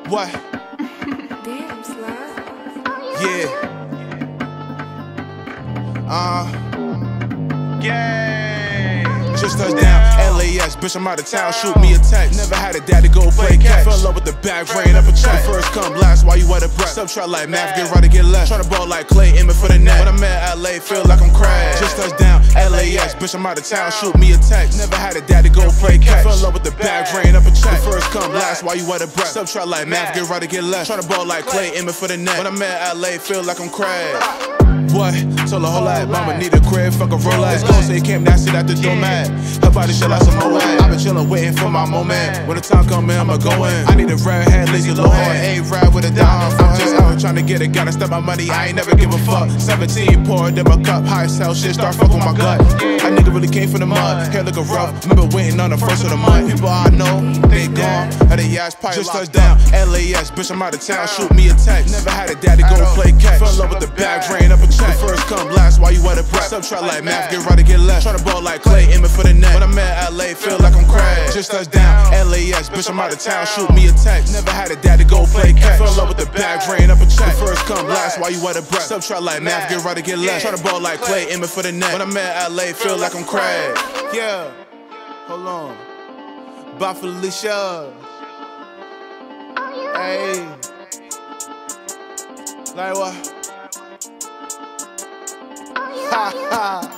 What? Damn, Sly. Yeah. Just touched down, LAS, bitch, I'm out of town, shoot me a text. Never had a daddy go play catch. Fell in love with the bag, ran up a check. First come last while you out of breath. Sub try like math, get right to get left. Try to ball like Clay, aiming for the net. When I'm at LA, feel like I'm crash. Just touched down, LAS, bitch, I'm out of town, shoot me a text. Never had a daddy go play catch. Fell in love with the bag, ran up a check. First come last while you out of breath. Sub try like math, get right to get left. Try to ball like Clay, aiming for the net. When I'm at LA, feel like I'm crash. What? Told her whole lot, mama need a crib, fuck a Rolex. Gon' say came down, sit out the door mad. Her body shit like some Moab. I been chillin' waiting for my moment. When the time come in, I'ma go in. I need a red head, lazy low head, A-ride with a dime. I'm just out trying to get it, gotta step my money, I ain't never give a fuck. 17 poured in my cup, high as hell, shit start fucking my gut. That nigga really came from the mud, hair looking rough. Remember waiting on the first of the month. People I know, they gone. Had a ass pipe, just touched down. LAS, bitch, I'm out of town, shoot me a text. Never had a daddy go play catch. Fell in love with the bag, ran up a check. First come last while you out of breath. Sub try like math, get right to get left. Try to ball like Clay, aiming for the net. When I'm at LA, feel like I'm crash. Just touched down, LAS, bitch, I'm out of town, shoot me a text. Never had a daddy go play catch. Fell in love with the bag, ran up a check. First come last while you out of breath. Sub try like math, get right to get left. Try to ball like Clay, aiming for the net. When I'm at LA, feel like I'm crash. Yeah, hold on. Bye Felicia. Hey, like what? Ha ha.